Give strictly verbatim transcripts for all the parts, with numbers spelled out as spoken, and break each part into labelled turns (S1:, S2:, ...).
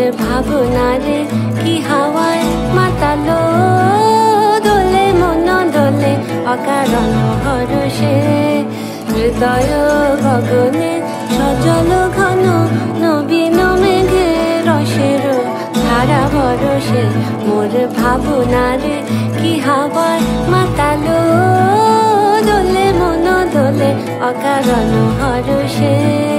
S1: ভাবনারে কি হাওয়ায় মাতালো দোলে মন দোলে অকারণ হরষে হৃদয় গগনে সজল ঘন নবীন মেঘে রসের ধারা বরসে মোর ভাবনারে কি হাওয়ায় মাতালো দোলে মন দোলে অকারণ হরষে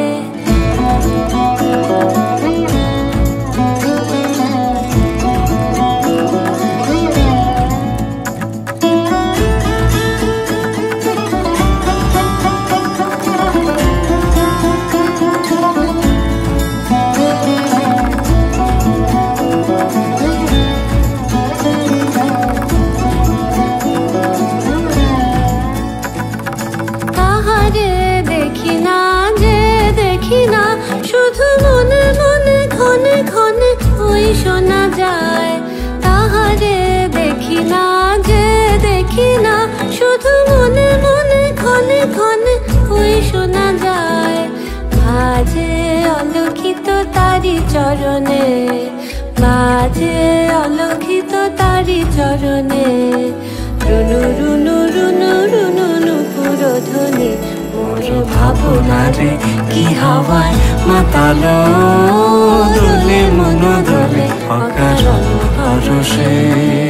S1: শোনা যায় তাহারে দেখি না যে দেখি না শুধু মনে মনে ক্ষণে ক্ষণে ওই শোনা যায় বাজে অলক্ষিত তারি চরণে বাজে অলক্ষিত তারি চরণে রুনু রুনু রুনু রুনু নুপুর ধ্বনি মোর ভাবনারে কি হাওয়ায় মাতালো দোলে মন দোলে অকারণ হরষে।